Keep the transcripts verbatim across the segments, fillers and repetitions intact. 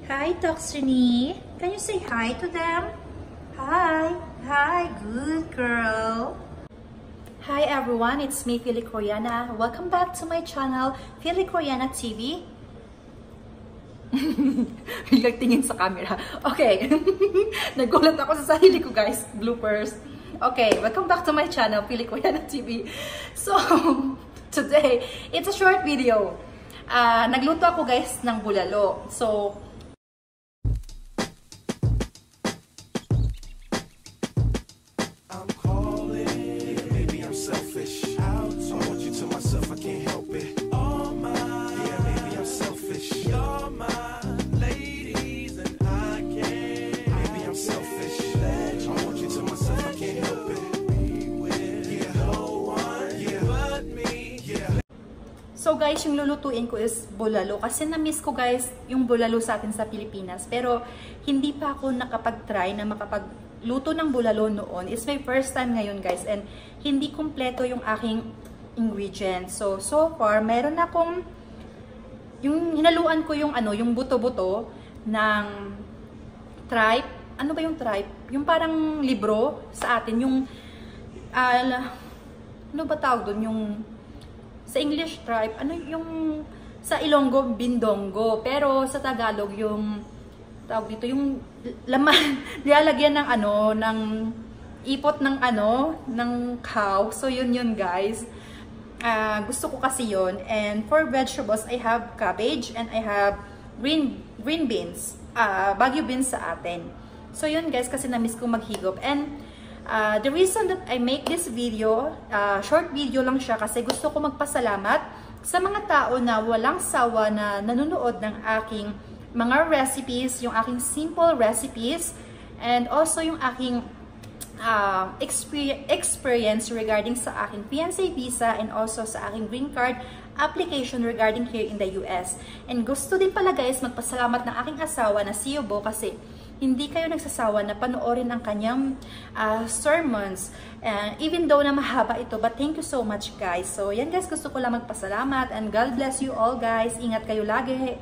Hi, Toxini. Can you say hi to them? Hi. Hi, good girl. Hi everyone, it's me, Philly Koreana. Welcome back to my channel, Philly Koreana T V. Biglang tingin sa camera. Okay. Nagulat ako sa sarili ko, guys. Bloopers. Okay, welcome back to my channel, Philly Koreana T V. So, today, it's a short video. Uh, nagluto ako, guys, ng bulalo. So, So guys, yung lulutuin ko is bulalo. Kasi na-miss ko guys yung bulalo sa atin sa Pilipinas. Pero hindi pa ako nakapag-try na makapagluto ng bulalo noon. It's my first time ngayon guys. And hindi kumpleto yung aking ingredients. So, so far, meron akong yung hinaluan ko yung ano, yung buto-buto ng tripe. Ano ba yung tripe? Yung parang libro sa atin. Yung, uh, ano ba tawag doon? Yung sa English tribe, ano yung sa Ilonggo, bindonggo. Pero sa Tagalog, yung tawag dito, yung laman, nilalagyan ng ano, ng ipot ng ano, ng cow. So yun yun guys. Uh, gusto ko kasi yun. And for vegetables, I have cabbage and I have green, green beans. Uh, Baguio beans sa atin. So yun guys, kasi na-miss ko maghigop. And Uh, the reason that I make this video, uh, short video lang siya kasi gusto ko magpasalamat sa mga tao na walang sawa na nanonood ng aking mga recipes, yung aking simple recipes, and also yung aking uh, experience regarding sa aking fiancé visa and also sa aking green card application regarding here in the U S. And gusto din pala guys magpasalamat ng aking asawa na si Yubo kasi hindi kayo nagsasawa na panoorin ang kanyang uh, sermons. Uh, even though na mahaba ito, but thank you so much guys. So yan guys, gusto ko lang magpasalamat and God bless you all guys. Ingat kayo lagi.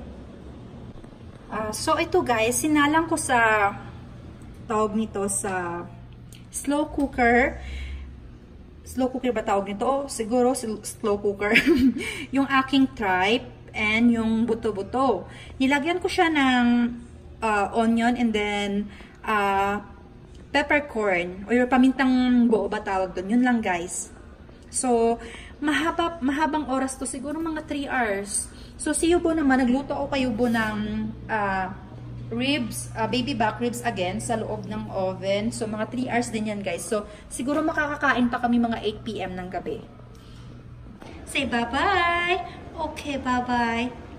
Uh, so ito guys, sinalang ko sa tawag nito sa slow cooker. Slow cooker ba tawag nito? Oh, siguro slow cooker. Yung aking tripe and yung buto-buto. Nilagyan ko siya ng Uh, onion and then uh, peppercorn or pamintang buo ba tawag doon. Yun lang guys. So, mahaba, mahabang oras to. Siguro mga three hours. So, si Yubo naman, nagluto ako kay Yubo ng uh, ribs, uh, baby back ribs again sa loob ng oven. So, mga three hours din yan guys. So, siguro makakakain pa kami mga eight p m ng gabi. Say bye-bye! Okay, bye-bye!